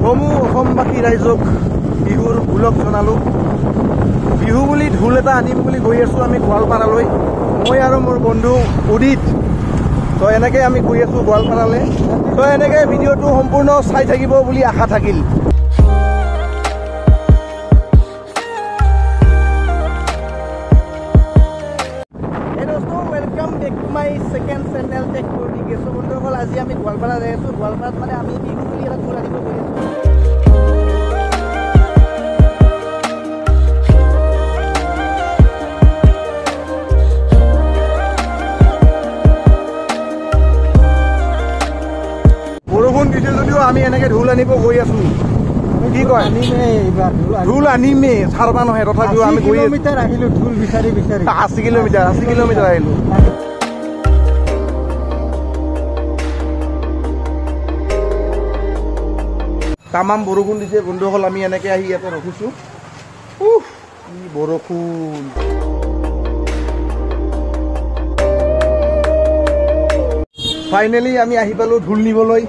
সমূহ অসমবাসী ৰাইজক বিহুৰ ভুলক জনালোঁ। বিহু বুলি ঢোল এটা আনিম বুলি গৈ আছোঁ আমি গোৱালপাৰালৈ, মই আৰু মোৰ বন্ধু উদিত। তো এনেকৈ আমি গৈ আছোঁ গোৱালপাৰালৈ। তো এনেকৈ ভিডিঅ'টো সম্পূৰ্ণ চাই থাকিব বুলি আশা থাকিল। Welcome back to my second channel take কৰি গেছোঁ বন্ধুসকল। আজি আমি গোৱালপাৰা যাই আছোঁ। গোৱালপাৰাত মানে আমি বিহু বুলি এটা ঢোল আনিব গৈ আছোঁ। বৰষুণ দিছে যদিও আমি এনেকৈ ঢোল আনিব গৈ আছোঁ। কি কয় ঢোল আনিমেই চাৰবা নহয়, তথাপিও আমি গৈ আহিলোঁ ঢোল বিচাৰি বিচাৰি 80 কিলোমিটাৰ আহিলোঁ। তামাম বৰষুণ দিছে বন্ধুসকল, আমি এনেকৈ আহি ইয়াতে ৰখিছোঁ। কি বৰষুণ! ফাইনেলি আমি আহি পালোঁ ঢোল নিবলৈ।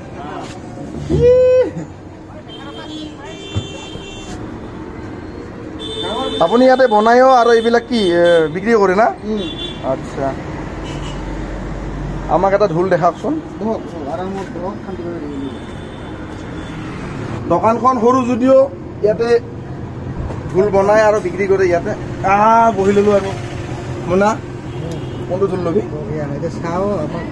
আপুনি ইয়াতে বনায়ো আৰু এইবিলাক কি বিক্ৰী কৰে না? আচ্ছা, আমাক এটা ঢোল দেখাওকচোন। দোকানখন সৰু যদিও ইয়াতে ঢোল বনায় আৰু বিক্ৰী কৰে। ইয়াতে বহি ল'লোঁ আৰু মুনা কোনটো ঢোল ল'বি চাওঁ।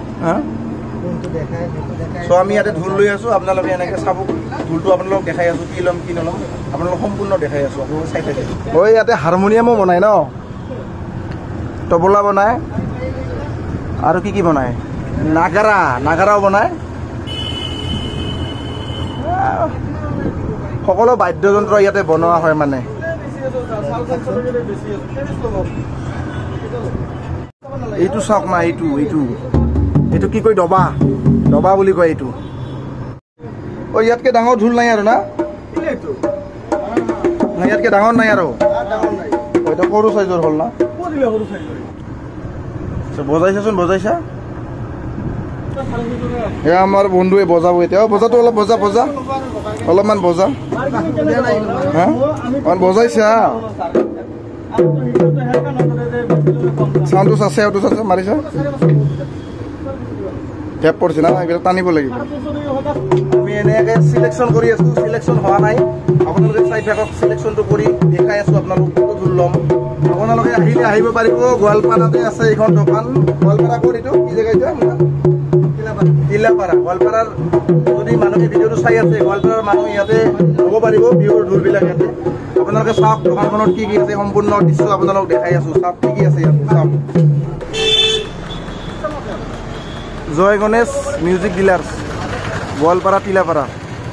চ' আমি ইয়াতে ঢোল লৈ আছোঁ, আপোনালোকে এনেকৈ চাব। ঢোলটো আপোনালোকক দেখাই আছোঁ, কি ল'ম কি নল'ম আপোনালোকক সম্পূৰ্ণ দেখাই আছোঁ, আপোনালোকে চাই থাকে। ঐ ইয়াতে হাৰমনিয়ামো বনায় ন, তবলা বনায় আৰু কি কি বনায়, নাগাৰাও বনায়। সকলো বাদ্যযন্ত্ৰ ইয়াতে বনোৱা হয় মানে। এইটো চাওক না, এইটো কি কয়, দবা বুলি কয় এইটো। ইয়াতকে ডাঙৰ ঢোল নাই আৰু না? ইয়াতকে ডাঙৰ নাই আৰু এইটো সৰু চাইজৰ হ'ল না? বজাইছা এয়া আমাৰ বন্ধুৱে বজাব এতিয়া। বজাটো অলপ বজা অলপমান বজা। হা বজাইছা? চাউণ্ডটো চাচে মাৰিছা? টেপ পৰিছে না, এইবিলাক টানিব লাগিব। আমি এনেকৈ চিলেকশ্যন কৰি আছোঁ, চিলেকশ্যন হোৱা নাই। আপোনালোকে চাই থাকক, চিলেকশ্যনটো কৰি দেখাই আছোঁ আপোনালোকক কোনটো ঢোল ল'ম। আপোনালোকে আহিলে আহিব পাৰিব। গোৱালপাৰাতে আছে এইখন দোকান। গোৱালপাৰা ক'ত এইটো, কি জেগা এইটো? তিলাপাৰা। গোৱালপাৰাৰ যদি মানুহে ভিডিঅ'টো চাই আছে, গোৱালপাৰাৰ মানুহ ইয়াতে ল'ব পাৰিব বিহুৰ ঢোলবিলাক ইয়াতে। আপোনালোকে চাওক দোকানখনত কি কি আছে, সম্পূৰ্ণ দৃশ্য আপোনালোকক দেখাই আছোঁ। চাওক কি কি আছে ইয়াতে, চাওক। Jai Ganesh music dealers, Goalpara Tilapara.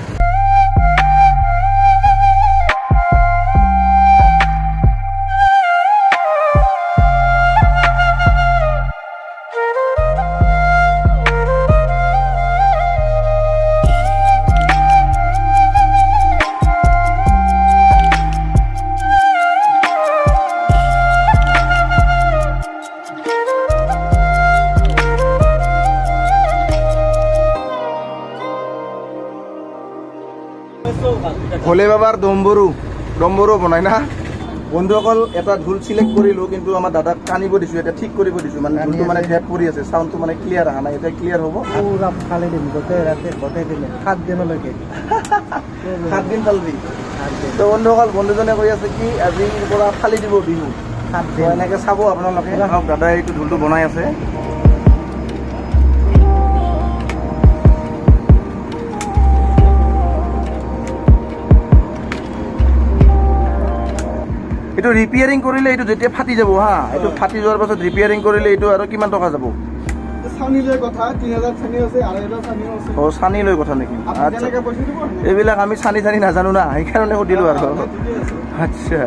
ভোলে বাবাৰ ডম্বৰু বনাই না বন্ধুসকল। এটা ঢোল চিলেক্ট কৰিলোঁ, কিন্তু আমাৰ দাদাক টানিব দিছোঁ, এতিয়া ঠিক কৰিব দিছোঁ। মানে ঢোলটো মানে ডেপ কৰি আছে, চাউণ্ডটো মানে ক্লিয়াৰ অহা নাই। এতিয়া ক্লিয়াৰ হ'ব। পুৰা ফালি দিম গোটেই ৰাতি, গোটেই দিলে 7 দিনলৈকে 7 দিন ফালিবি। তো বন্ধুসকল, বন্ধুজনে কৈ আছে কি আজিৰ পৰা ফালি দিব বিহু 7 দিন। এনেকৈ চাব আপোনালোকে। দাদাই এইটো ঢোলটো বনাই আছে। এইটো ৰিপেয়াৰিং কৰিলে এইটো যেতিয়া ফাটি যাব হা, এইটো ফাটি যোৱাৰ পাছত ৰিপেয়াৰিং কৰিলে এইটো আৰু কিমান টকা যাব? চানি লৈ কথা নেকি? এইবিলাক আমি চানি নাজানো না, সেইকাৰণে সুধিলোঁ আৰু। আচ্ছা,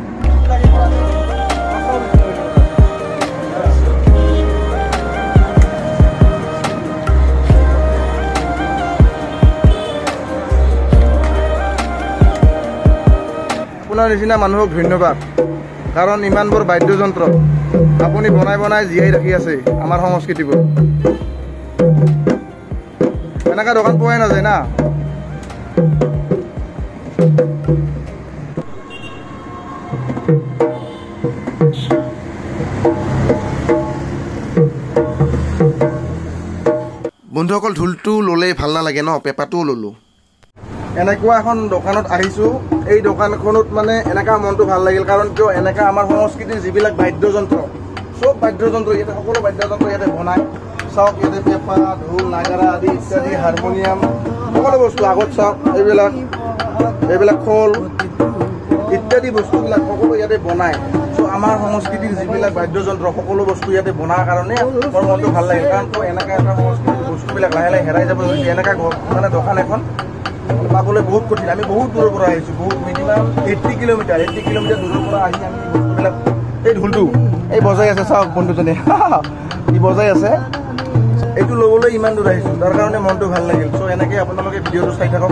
আপোনাৰ নিচিনা মানুহক ধন্যবাদ। কাৰণ ইমানবোৰ বাদ্যযন্ত্ৰ আপুনি বনাই বনাই জীয়াই ৰাখি আছে আমাৰ সংস্কৃতিবোৰ। এনেকুৱা দোকান পোৱাই নাযায় না। বন্ধুসকল ঢোলটো ল'লে ভাল নালাগে ন, পেপাটোও ল'লোঁ। এনেকুৱা এখন দোকানত আহিছোঁ, এই দোকানখনত মানে এনেকুৱা মনটো ভাল লাগিল, কাৰণ কিয় এনেকুৱা আমাৰ সংস্কৃতিৰ যিবিলাক বাদ্যযন্ত্ৰ, চব বাদ্যযন্ত্ৰ ইয়াতে, সকলো বাদ্যযন্ত্ৰ ইয়াতে বনায়। চাওক ইয়াতে পেপা, ঢোল, নাগাৰা আদি ইত্যাদি, হাৰমনিয়াম, সকলো বস্তু আগত চাওক, এইবিলাক খোল ইত্যাদি বস্তুবিলাক সকলো ইয়াতে বনায়। চ' আমাৰ সংস্কৃতিৰ যিবিলাক বাদ্যযন্ত্ৰ সকলো বস্তু ইয়াতে বনাৰ কাৰণে মোৰ মনটো ভাল লাগিল, কাৰণ কিয় এনেকুৱা এটা সংস্কৃতিৰ বস্তুবিলাক লাহে লাহে হেৰাই যাব ধৰিছে। এনেকুৱা মানে দোকান এখন পাবলৈ বহুত কঠিন। আমি বহুত দূৰৰ পৰা আহিছোঁ, বহুত মিনিমাম 80 কিলোমিটাৰ দূৰৰ পৰা আহি আমি বস্তুবিলাক, এই ঢোলটো এই বজাই আছে, চাওক বন্ধুজনে ই বজাই আছে, এইটো ল'বলৈ ইমান দূৰ আহিছোঁ, তাৰ কাৰণে মনটো ভাল লাগিল। চ' এনেকৈ আপোনালোকে ভিডিঅ'টো চাই থাকক।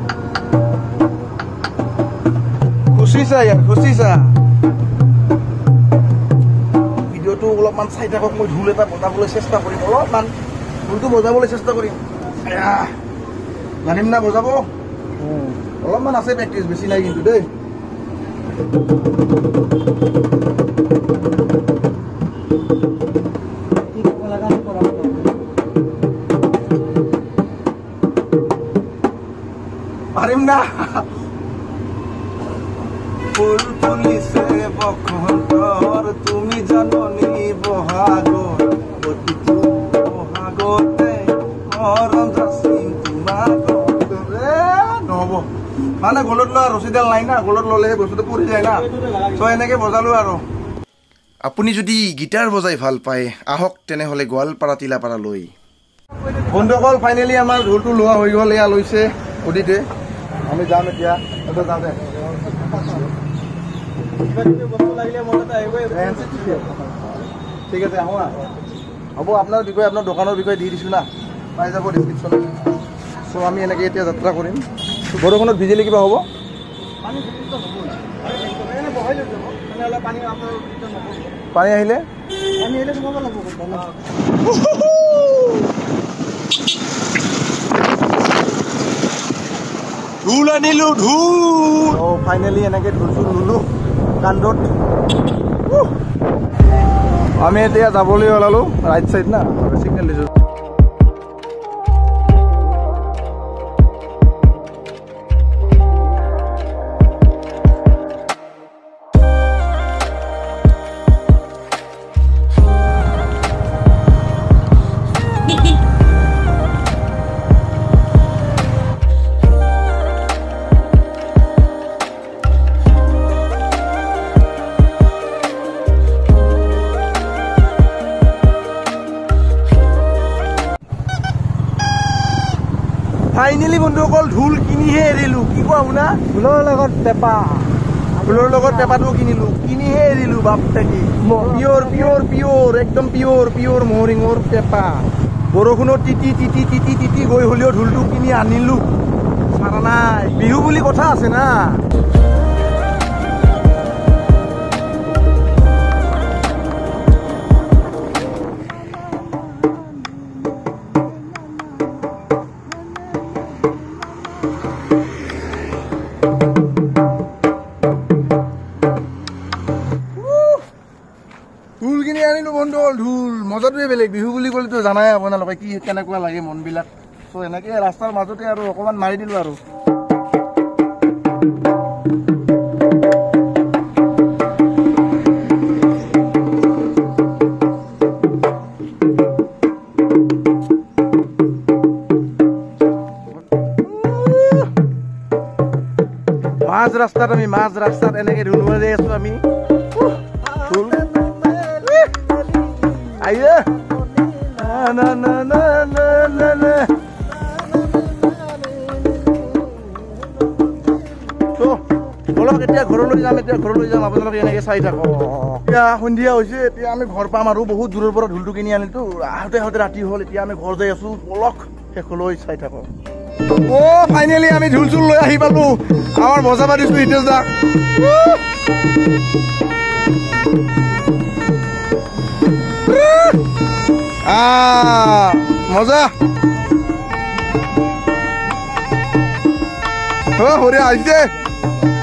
খুচিছা ইয়াৰ, খুচিছা ভিডিঅ'টো অলপমান চাই থাকক। মই ঢোল এটা বজাবলৈ চেষ্টা কৰিম, অলপমান ঢোলটো বজাবলৈ চেষ্টা কৰিম। জানিম না বজাব, অলপমান আছে প্ৰেক্টিচ, বেছি নাই কিন্তু দেই। পাৰিম না। ফুল ফুলিছে বসন্তৰ, তুমি জাননী বহাগৰ, প্ৰতিটো বহাগতে মৰম যাচিম তোমাক। নহ'ব মানে গলত লোৱা ৰছীডাল নাই না, গলত ল'লেহে বস্তুটো পৰি যায় না। চ' এনেকৈ বজালোঁ আৰু। আপুনি যদি গীটাৰ বজাই ভাল পায়, আহক তেনেহ'লে গোৱালপাৰা তিলাপাৰালৈ। বন্ধুসকল ফাইনেলি আমাৰ ঢোলটো লোৱা হৈ গ'ল, এয়া লৈছে অদিতে। আমি যাম এতিয়া, যাওঁ দে। ঠিক আছে আহোঁ না, হ'ব। আপোনাৰ বিষয়ে, আপোনাৰ দোকানৰ বিষয়ে দি দিছোঁ না, পাই যাব ডিছক্ৰিপশ্যনত। চ' আমি এনেকৈ এতিয়া যাত্ৰা কৰিম। বৰষুণত ভিজিলে কিবা হ'ব? পানী আহিলে ঢোল আনিলোঁ, ঢোল। অঁ ফাইনেলি এনেকৈ ঢোল চোল ল'লোঁ কান্ধত। আমি এতিয়া যাবলৈ ওলালোঁ ৰাইট চাইড না, চিগনেল দিছোঁ। ফাইনেলি বন্ধুসকল ঢোল কিনিহে এৰিলোঁ, কি কোৱা শুনা? ঢোলৰ লগত পেপা, ঢোলৰ লগত পেপাটো কিনিলোঁ, কিনিহে এৰিলোঁ। বাপ থাকি পিয়'ৰ পিয়'ৰ পিয়'ৰ একদম পিয়'ৰ পিয়'ৰ মহৰিঙৰ পেপা। বৰষুণত তিতি তিতি তিতি তিতি গৈ হ'লেও ঢোলটো কিনি আনিলোঁ। চাৰা নাই, বিহু বুলি কথা আছে না। ঢোল কিনি আনিলোঁ বন্ধুসকল, ঢোল মজাটোৱে বেলেগ। বিহু বুলি ক'লেতো জানাই আপোনালোকে কি কেনেকুৱা লাগে মনবিলাক। চ' এনেকৈ ৰাস্তাৰ মাজতে আৰু অকণমান মাৰি দিলোঁ আৰু। মাজ ৰাস্তাত এনেকৈ ঢোল বজাই আছোঁ আমি। ঢোল আইয়ে না না না না না না। বলক এতিয়া ঘৰলৈ যাম, আপোনালোকে এনেকৈ চাই থাকক। এতিয়া সন্ধিয়া হৈছে, এতিয়া আমি ঘৰ পাম আৰু। বহুত দূৰৰ পৰা ঢোলটো কিনি আনিতো, আহোঁতে আহোঁতে ৰাতি হ'ল। এতিয়া আমি ঘৰ যাই আছোঁ, বলক শেষলৈ চাই থাকক। অ' ফাইনেলি আমি ঢোল চোল লৈ আহি পালোঁ। আমাৰ মজা পাতিছোঁ হিতেশ দা। মজা। হৰিয়া আহিছে